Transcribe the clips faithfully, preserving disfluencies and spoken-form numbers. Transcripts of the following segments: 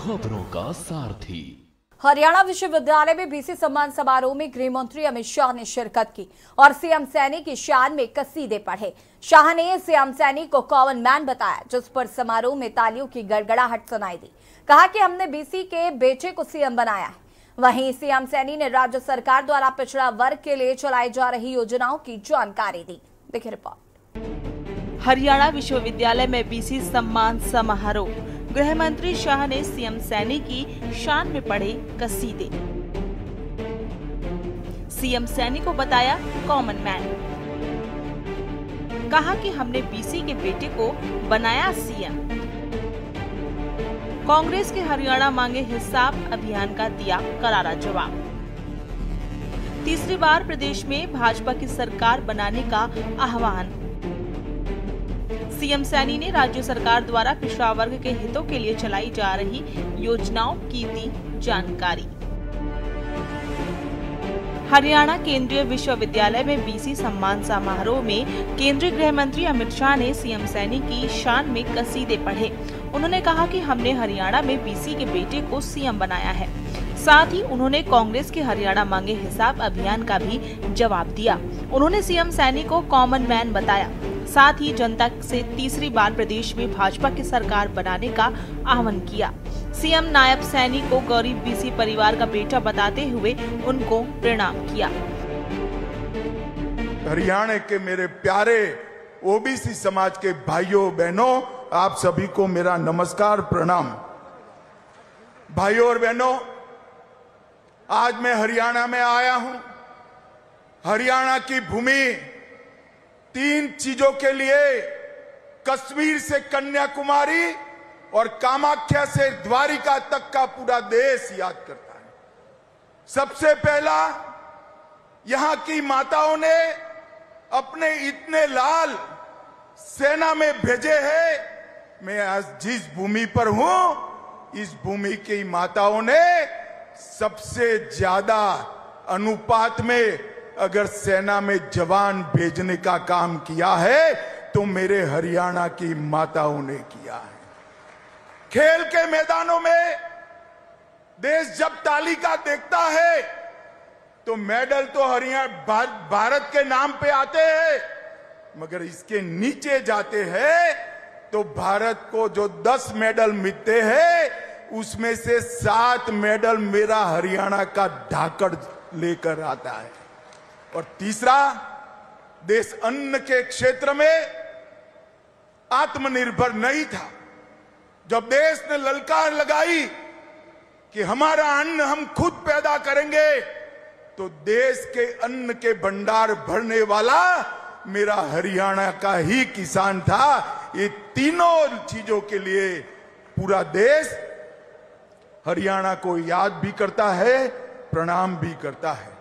खबरों का सारथी। हरियाणा विश्वविद्यालय में बीसी सम्मान समारोह में गृह मंत्री अमित शाह ने शिरकत की और सीएम सैनी की शान में कसीदे पढ़े। शाह ने सीएम सैनी को कॉमन मैन बताया, जिस पर समारोह में तालियों की गड़गड़ाहट सुनाई दी। कहा कि हमने बीसी के बेटे को सीएम बनाया है। वहीं सीएम सैनी ने राज्य सरकार द्वारा पिछड़ा वर्ग के लिए चलाई जा रही योजनाओं की जानकारी दी। देखिए रिपोर्ट। हरियाणा विश्वविद्यालय में बीसी सम्मान समारोह, गृह मंत्री शाह ने सीएम सैनी की शान में पढ़े कसीदे। सीएम सैनी को बताया कॉमन मैन। कहा कि हमने बीसी के बेटे को बनाया सीएम। कांग्रेस के हरियाणा मांगे हिसाब अभियान का दिया करारा जवाब। तीसरी बार प्रदेश में भाजपा की सरकार बनाने का आह्वान। सीएम सैनी ने राज्य सरकार द्वारा पिछड़ा वर्ग के हितों के लिए चलाई जा रही योजनाओं की दी जानकारी। हरियाणा केंद्रीय विश्वविद्यालय में बीसी सम्मान समारोह में केंद्रीय गृह मंत्री अमित शाह ने सीएम सैनी की शान में कसीदे पढ़े। उन्होंने कहा कि हमने हरियाणा में बीसी के बेटे को सीएम बनाया है। साथ ही उन्होंने कांग्रेस के हरियाणा मांगे हिसाब अभियान का भी जवाब दिया। उन्होंने सीएम सैनी को कॉमन मैन बताया। साथ ही जनता से तीसरी बार प्रदेश में भाजपा की सरकार बनाने का आह्वान किया। सीएम नायब सैनी को गरीब बीसी परिवार का बेटा बताते हुए उनको प्रणाम किया। हरियाणा के मेरे प्यारे ओबीसी समाज के भाइयों बहनों, आप सभी को मेरा नमस्कार प्रणाम। भाइयों और बहनों, आज मैं हरियाणा में आया हूं। हरियाणा की भूमि तीन चीजों के लिए, कश्मीर से कन्याकुमारी और कामाख्या से द्वारिका तक का पूरा देश याद करता है। सबसे पहला, यहां की माताओं ने अपने इतने लाल सेना में भेजे हैं। मैं आज जिस भूमि पर हूं, इस भूमि की माताओं ने सबसे ज्यादा अनुपात में अगर सेना में जवान भेजने का काम किया है तो मेरे हरियाणा की माताओं ने किया है। खेल के मैदानों में देश जब तालिका देखता है तो मेडल तो हरियाणा भारत के नाम पे आते हैं, मगर इसके नीचे जाते हैं तो भारत को जो दस मेडल मिलते हैं उसमें से सात मेडल मेरा हरियाणा का ढाकड़ लेकर आता है। और तीसरा, देश अन्न के क्षेत्र में आत्मनिर्भर नहीं था। जब देश ने ललकार लगाई कि हमारा अन्न हम खुद पैदा करेंगे, तो देश के अन्न के भंडार भरने वाला मेरा हरियाणा का ही किसान था। ये तीनों चीजों के लिए पूरा देश हरियाणा को याद भी करता है, प्रणाम भी करता है।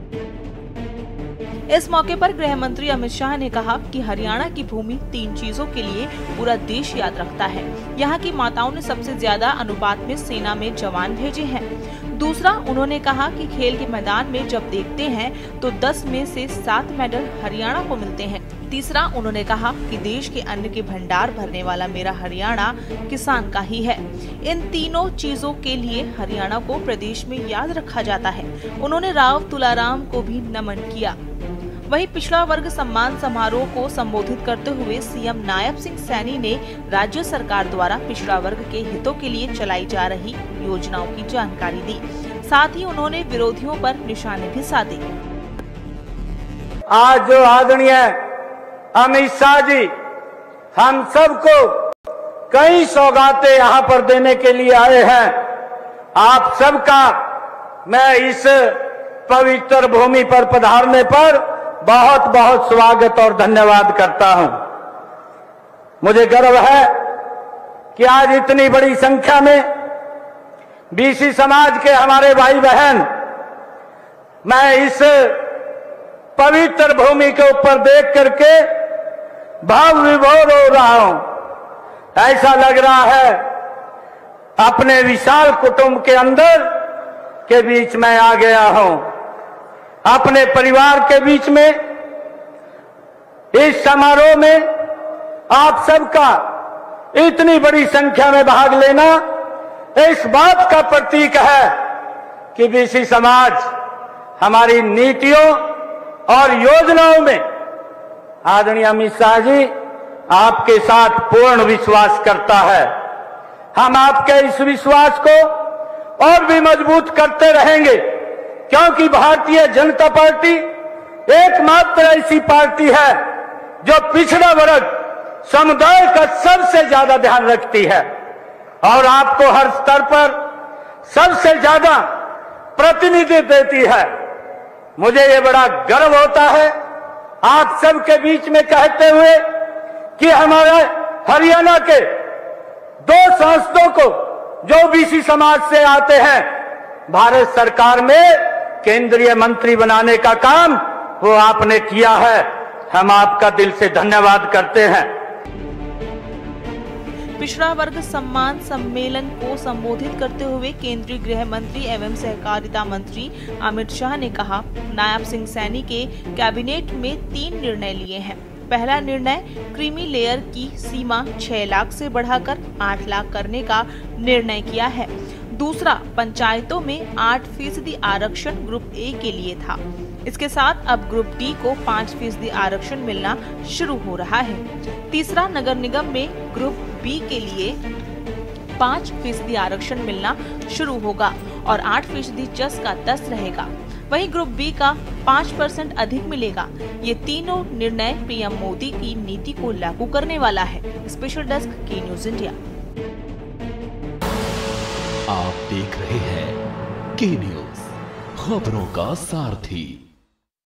इस मौके पर गृह मंत्री अमित शाह ने कहा कि हरियाणा की भूमि तीन चीजों के लिए पूरा देश याद रखता है। यहाँ की माताओं ने सबसे ज्यादा अनुपात में सेना में जवान भेजे हैं। दूसरा, उन्होंने कहा कि खेल के मैदान में जब देखते हैं तो दस में से सात मेडल हरियाणा को मिलते हैं। तीसरा, उन्होंने कहा कि देश के अन्न के भंडार भरने वाला मेरा हरियाणा किसान का ही है। इन तीनों चीजों के लिए हरियाणा को प्रदेश में याद रखा जाता है। उन्होंने राव तुलाराम को भी नमन किया। वहीं पिछड़ा वर्ग सम्मान समारोह को संबोधित करते हुए सीएम नायब सिंह सैनी ने राज्य सरकार द्वारा पिछड़ा वर्ग के हितों के लिए चलाई जा रही योजनाओं की जानकारी दी। साथ ही उन्होंने विरोधियों पर निशाने भी साधे। आज जो आदरणीय अमित शाह जी हम सबको कई सौगातें यहाँ पर देने के लिए आए हैं, आप सबका मैं इस पवित्र भूमि पर पधारने पर बहुत बहुत स्वागत और धन्यवाद करता हूं। मुझे गर्व है कि आज इतनी बड़ी संख्या में बीसी समाज के हमारे भाई बहन, मैं इस पवित्र भूमि के ऊपर देख करके भाव विभोर हो रहा हूं। ऐसा लग रहा है अपने विशाल कुटुंब के अंदर के बीच में आ गया हूं। अपने परिवार के बीच में इस समारोह में आप सबका इतनी बड़ी संख्या में भाग लेना इस बात का प्रतीक है कि बीसी समाज हमारी नीतियों और योजनाओं में आदरणीय अमित शाह जी आपके साथ पूर्ण विश्वास करता है। हम आपके इस विश्वास को और भी मजबूत करते रहेंगे, क्योंकि भारतीय जनता पार्टी एकमात्र ऐसी पार्टी है जो पिछड़ा वर्ग समुदाय का सबसे ज्यादा ध्यान रखती है और आपको हर स्तर पर सबसे ज्यादा प्रतिनिधित्व देती है। मुझे ये बड़ा गर्व होता है आप सबके बीच में कहते हुए कि हमारे हरियाणा के दो सांसदों को जो बीसी समाज से आते हैं भारत सरकार में केंद्रीय मंत्री बनाने का काम वो आपने किया है। हम आपका दिल से धन्यवाद करते हैं। पिछड़ा वर्ग सम्मान सम्मेलन को संबोधित करते हुए केंद्रीय गृह मंत्री एवं सहकारिता मंत्री अमित शाह ने कहा, नायब सिंह सैनी के कैबिनेट में तीन निर्णय लिए हैं। पहला निर्णय क्रीमी लेयर की सीमा छह लाख से बढ़ाकर आठ लाख करने का निर्णय किया है। दूसरा, पंचायतों में आठ फीसदी आरक्षण ग्रुप ए के लिए था। इसके साथ अब ग्रुप डी को पाँच फीसदी आरक्षण मिलना शुरू हो रहा है। तीसरा, नगर निगम में ग्रुप बी के लिए पाँच फीसदी आरक्षण मिलना शुरू होगा और आठ फीसदी जस का दस रहेगा। वहीं ग्रुप बी का पाँच परसेंट अधिक मिलेगा। ये तीनों निर्णय पीएम मोदी की नीति को लागू करने वाला है। स्पेशल डेस्क के न्यूज इंडिया। आप देख रहे हैं के न्यूज, खबरों का सारथी।